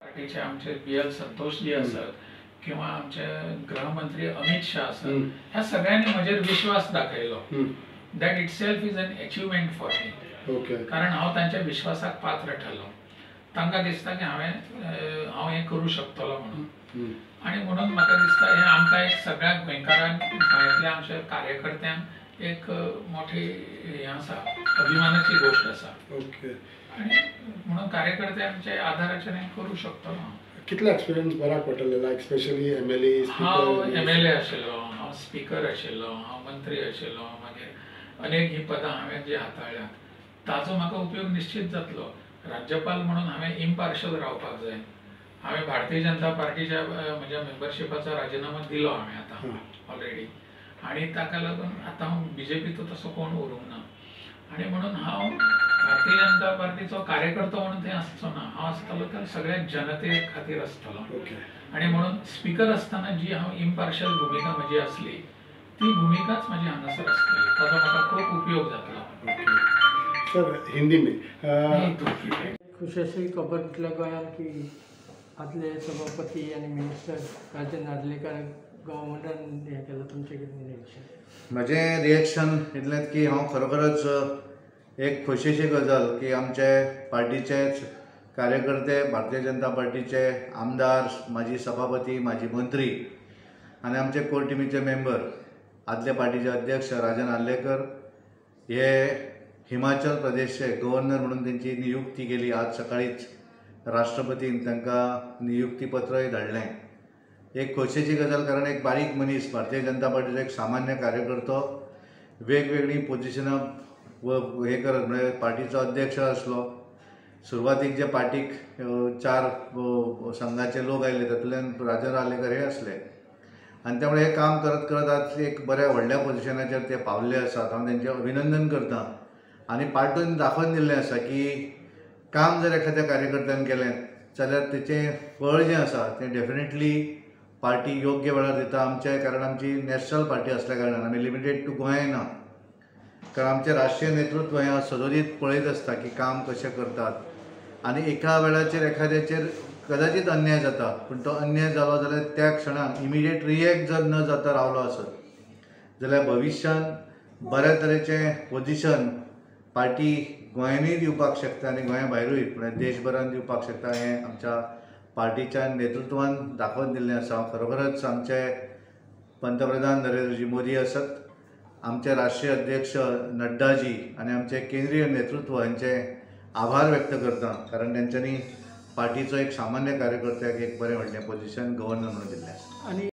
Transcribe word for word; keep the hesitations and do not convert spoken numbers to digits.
पार्टीचे आमचे P L Santoshji असत किंवा आमचे गृहमंत्री अमित शाह असत, ह्या सगळ्यांनी म्हजेर विश्वास दाखयलो. That itself is an achievement for me. कारण हांव तांच्या विश्वासाक पात्र ठरलो. तांकां दिसता की हांवें हांव हें करूं शकतलो म्हणून. आनी म्हणून म्हाका दिसता हें आमकां एक सगळ्या गोंयकारांक, गोंयांतल्या आमच्या कार्यकर्त्यांक एक मोठी हें आसा, अभिमानाची गोष्ट आसा. आनी म्हणून कार्यकर्त्यांच्या आदाराचेर हें करूं शकतलो. कितलो एक्सपिरियन्स बऱ्याक पडटलो, like specially M L A? हांव एम एल ए आशिल्लो, हांव स्पीकर आशिल्लो, हांव मंत्री आशिल्लो, मागीर अनेक ही पदां हांवें जी हाताळ्ळ्यात, ताचो म्हाका उपयोग निश्चित जातलो. राज्यपाल म्हणून हांवें इम्पार्शल रावपाक जाय. हांवें भारतीय जनता पार्टीच्या म्हज्या मेंबरशिपाचो राजिनामो दिलो हांवें आतां ऑलरेडी. आनी ताका लागून आतां हांव बीजेपीचो तसो कोण उरूंक ना. आनी म्हणून हांव भारतीय जनता पार्टीचो कार्यकर्तो म्हणून थंय आसचो ना. हांव आसतलो तर सगळ्या जनते खातीर आसतलो. आनी म्हणून स्पीकर आसतना जी हांव इम्पार्शल भुमिका म्हजी आसली, ती भुमिकाच म्हाजी हांगासर आसतली. ताचो म्हाका खूब उपयोग जातलो. सर, हिंदी में खुशी अशी खबर दितल्या गोंयांत की आदले सभापती आनी मिनिस्टर राजन नार्वेकर गव्हर्मेंटान हें केलें. तुमचें कितें रिएक्शन? म्हजें रिएक्शन इतलेंच की हांव खरोखरच एक खोशयेची गजाल की आमचे पार्टीचेच कार्यकर्ते, भारतीय जनता पार्टीचे आमदार, माजी सभापती, माजी मंत्री आनी आमचे कोर टिमीचे मेंबर, आदले पार्टीचे अध्यक्ष राजन नार्वेकर हे हिमाचल प्रदेशचे गव्हर्नर म्हणून त्यांची नियुक्ती केली. आज सकाळीच राष्ट्रपतीन तांकां नियुक्ती पत्रय धाडलें. एक खोशयेची गजाल, कारण एक बारीक मनीस, भारतीय जनता पार्टीचो एक सामान्य कार्यकर्तो, वेगवेगळी पोजिशनां व हे करत, म्हणजे पार्टीचो अध्यक्ष आसलो. सुरवातीक जे पार्टीक चार संघाचे लोक आयले तातूंतल्यान राजन नार्वेकर हे आसले. आनी त्यामुळे हे काम करत करत आज एक बऱ्या व्हडल्या पोजिशनाचेर ते पावल्ले आसात. हांव तांचें अभिनंदन करतां. आनी पार्टीन दाखोवन दिल्लें आसा की काम जर एखाद्या कार्यकर्त्यान केलें जाल्यार तेचें फळ जें आसा तें डेफिनेटली पार्टी योग्य वेळार दिता. आमचे, कारण आमची नॅशनल पार्टी आसल्या कारणान आमी लिमिटेड टू गोंय ना. कारण आमचें राष्ट्रीय नेतृत्व हें सदोदीत पळयत आसता की काम कशें करतात. आनी एका वेळाचेर एखाद्याचेर कदाचित अन्याय जाता, पूण तो अन्याय जालो जाल्यार त्या क्षणाक इमिडिएट रिएक्ट जर न जाता रावलो आसत जाल्यार भविश्यान बऱ्या तरेचें पोजिशन पार्टी गोंयांतूय दिवपाक शकता आनी गोंया भायरूय, पूण देशभरांत दिवपाक शकता. हें आमच्या पार्टीच्या नेतृत्वान दाखोवन दिल्लें आसा. खरोखरच आमचे पंतप्रधान नरेंद्रजी मोदी आसत, आमचे राष्ट्रीय अध्यक्ष नड्डाजी आनी आमचे केंद्रीय नेतृत्व हांचे आभार व्यक्त करता, कारण तेंच्यांनी पार्टीचो एक सामान्य कार्यकर्त्याक एक बरें व्हडलें पोजिशन गव्हर्नर म्हणून दिल्लें आसा.